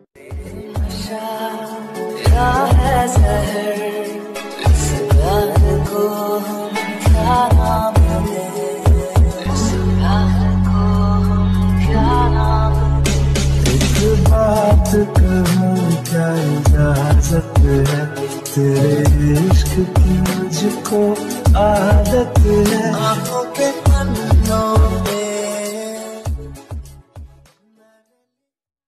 नशा तेरा है जहर, इस प्यार को हम क्या नाम दें, इस प्यार को हम क्या नाम दें। एक बात कहूँ क्या इजाजत है, तेरे इश्क की मुझको आदत है। आंखों के पन्नों